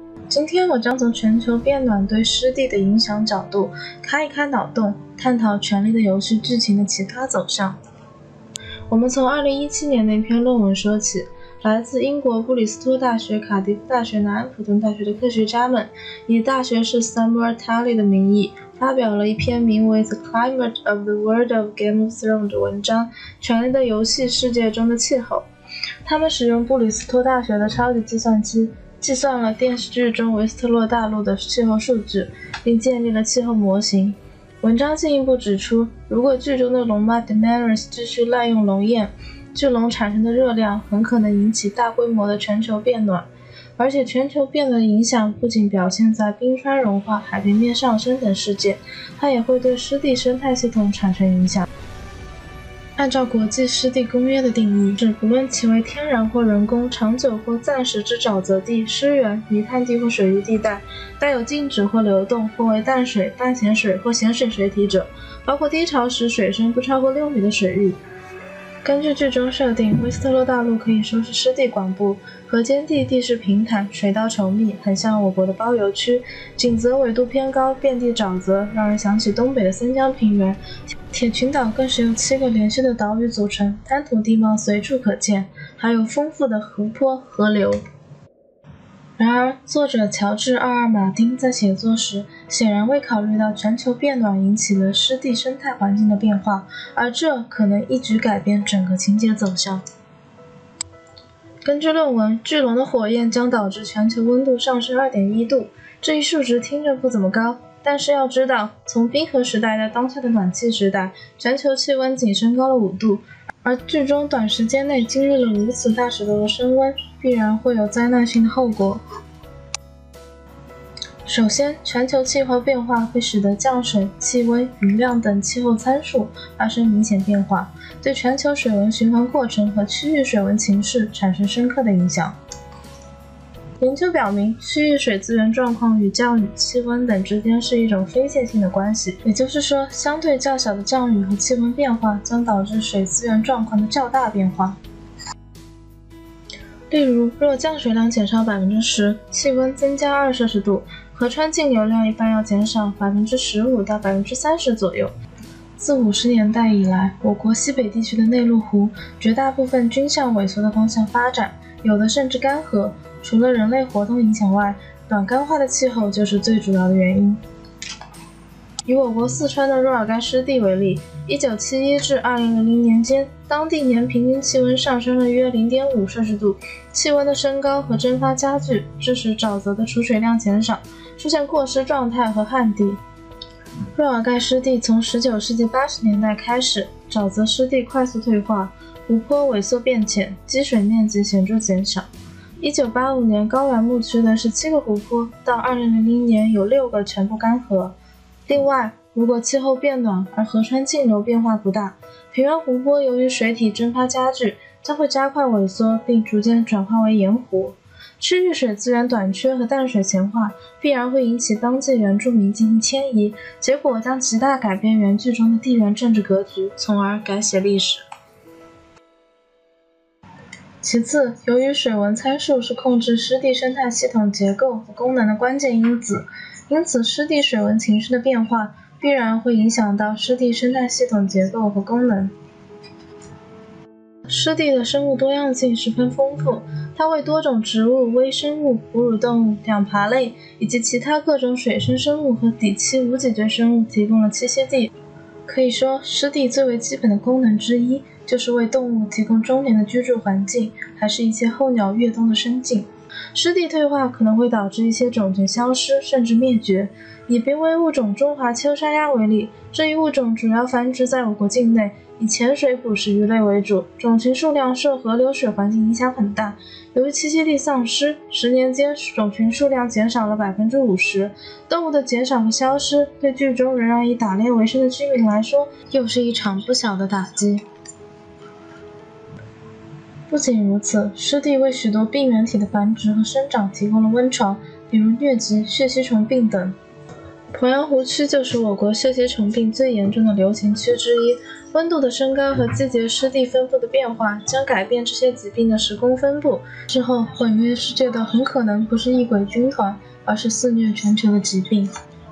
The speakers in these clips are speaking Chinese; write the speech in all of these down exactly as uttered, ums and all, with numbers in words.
今天我将从全球变暖对湿地的影响角度开一开脑洞，探讨《权力的游戏》剧情的其他走向。我们从二零一七年的一篇论文说起，来自英国布里斯托大学、卡迪夫大学、南安普顿大学的科学家们以大学士 Samuel Tully 的名义发表了一篇名为《The Climate of the World of Game of Thrones》的文章，《权力的游戏》世界中的气候。他们使用布里斯托大学的超级计算机计算了电视剧中维斯特洛大陆的气候数据，并建立了气候模型。文章进一步指出，如果剧中的龙妈 Daenerys 继续滥用龙焰，巨龙产生的热量很可能引起大规模的全球变暖，而且全球变暖的影响不仅表现在冰川融化、海平面上升等事件，它也会对湿地生态系统产生影响。按照国际湿地公约的定义，是不论其为天然或人工、长久或暂时之沼泽地、湿原、泥炭地或水域地带，带有静止或流动，或为淡水、淡咸水或咸水水体者，包括低潮时水深不超过六米的水域。根据剧中设定，维斯特洛大陆可以说是湿地广布，河间地地势平坦，水稻稠密，很像我国的包邮区。景泽纬度偏高，遍地沼泽，让人想起东北的三江平原。铁群岛更是由七个连续的岛屿组成，滩涂地貌随处可见，还有丰富的湖泊、河流。然而，作者乔治·二二马丁在写作时显然未考虑到全球变暖引起了湿地生态环境的变化，而这可能一举改变整个情节走向。根据论文，巨龙的火焰将导致全球温度上升 二点一度，这一数值听着不怎么高，但是要知道，从冰河时代到当下的暖气时代，全球气温仅升高了五度，而剧中短时间内经历了如此大尺度的升温，必然会有灾难性的后果。首先，全球气候变化会使得降水、气温、云量等气候参数发生明显变化，对全球水文循环过程和区域水文情势产生深刻的影响。研究表明，区域水资源状况与降雨、气温等之间是一种非线性的关系，也就是说，相对较小的降雨和气温变化将导致水资源状况的较大变化。例如，若降水量减少 百分之十， 气温增加二摄氏度，河川径流量一般要减少 百分之十五 到 百分之三十 左右。自五十年代以来，我国西北地区的内陆湖绝大部分均向萎缩的方向发展，有的甚至干涸。除了人类活动影响外，暖干化的气候就是最主要的原因。以我国四川的若尔盖湿地为例，一九七一至二零零零年间，当地年平均气温上升了约 零点五摄氏度，气温的升高和蒸发加剧，致使沼泽的储水量减少，出现过湿状态和旱地。若尔盖湿地从十九世纪八十年代开始，沼泽湿地快速退化，湖泊萎缩变浅，积水面积显著减少。一九八五年高原牧区的十七个湖泊，到二零零零年有六个全部干涸。另外，如果气候变暖而河川径流变化不大，平原湖泊由于水体蒸发加剧，将会加快萎缩并逐渐转化为盐湖。区域水资源短缺和淡水咸化必然会引起当地原住民进行迁移，结果将极大改变原剧中的地缘政治格局，从而改写历史。其次，由于水文参数是控制湿地生态系统结构和功能的关键因子，因此湿地水文情势的变化必然会影响到湿地生态系统结构和功能。湿地的生物多样性十分丰富，它为多种植物、微生物、哺乳动物、两爬类以及其他各种水生生物和底栖无脊椎生物提供了栖息地。可以说，湿地最为基本的功能之一就是为动物提供终年的居住环境，还是一些候鸟越冬的生境。湿地退化可能会导致一些种群消失甚至灭绝。以濒危物种中华秋沙鸭为例，这一物种主要繁殖在我国境内，以潜水捕食鱼类为主，种群数量受河流水环境影响很大。由于栖息地丧失，十年间种群数量减少了 百分之五十。动物的减少和消失，对剧中仍然以打猎为生的居民来说，又是一场不小的打击。不仅如此，湿地为许多病原体的繁殖和生长提供了温床，比如疟疾、血吸虫病等。鄱阳湖区就是我国血吸虫病最严重的流行区之一， 温度的升高和季节湿地分布的变化将改变这些疾病的时空分布，之后毁灭世界的很可能不是异鬼军团，而是肆虐全球的疾病。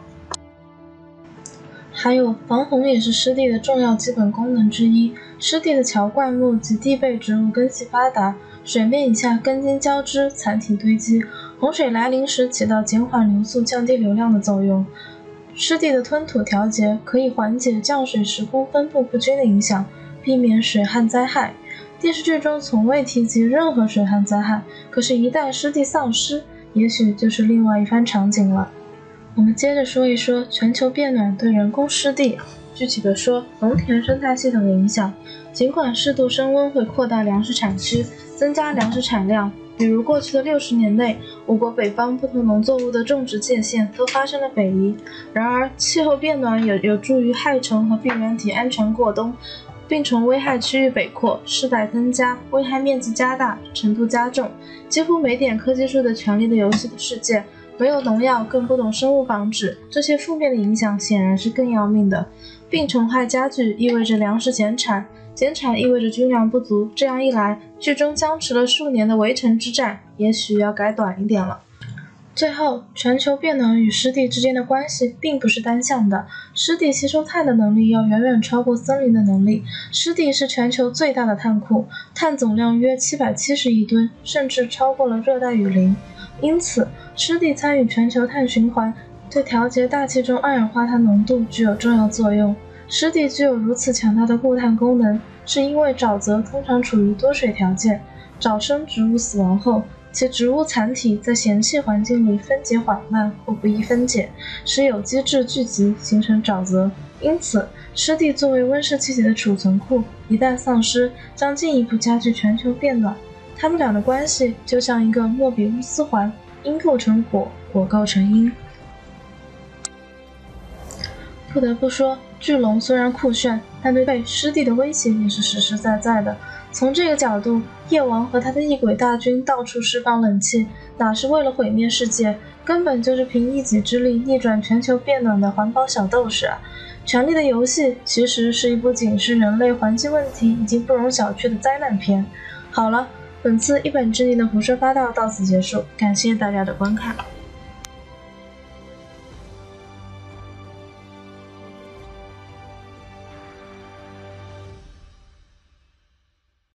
还有，防洪也是湿地的重要基本功能之一。湿地的桥灌木及地被植物根系发达，水面以下根茎交织，残体堆积，洪水来临时起到减缓流速、降低流量的作用。湿地的吞吐调节可以缓解降水时空分布不均的影响，避免水旱灾害。电视剧中从未提及任何水旱灾害，可是一旦湿地丧失，也许就是另外一番场景了。我们接着说一说全球变暖对人工湿地，具体的说，农田生态系统的影响。尽管适度升温会扩大粮食产区，增加粮食产量，比如过去的六十年内，我国北方不同农作物的种植界限都发生了北移。然而，气候变暖也有助于害虫和病原体安全过冬，病虫危害区域北扩，事态增加，危害面积加大，程度加重。几乎没点科技树的权力的游戏的世界，没有农药，更不懂生物防治，这些负面的影响显然是更要命的。病虫害加剧意味着粮食减产，减产意味着军粮不足，这样一来，剧中僵持了数年的围城之战，也许要改短一点了。最后，全球变暖与湿地之间的关系并不是单向的，湿地吸收碳的能力要远远超过森林的能力。湿地是全球最大的碳库，碳总量约七百七十亿吨，甚至超过了热带雨林。因此，湿地参与全球碳循环，对调节大气中二氧化碳浓度具有重要作用。湿地具有如此强大的固碳功能，是因为沼泽通常处于多水条件，沼生植物死亡后，其植物残体在咸气环境里分解缓慢或不易分解，使有机质聚集形成沼泽。因此，湿地作为温室气体的储存库，一旦丧失，将进一步加剧全球变暖。它们俩的关系就像一个莫比乌斯环，因构成果，果构成因。不得不说，巨龙虽然酷炫，但对湿地的威胁也是实实在在的。从这个角度，夜王和他的异鬼大军到处释放冷气，哪是为了毁灭世界，根本就是凭一己之力逆转全球变暖的环保小斗士啊！《权力的游戏》其实是一部警示人类环境问题已经不容小觑的灾难片。好了，本次一本之谜的胡说八道到此结束，感谢大家的观看。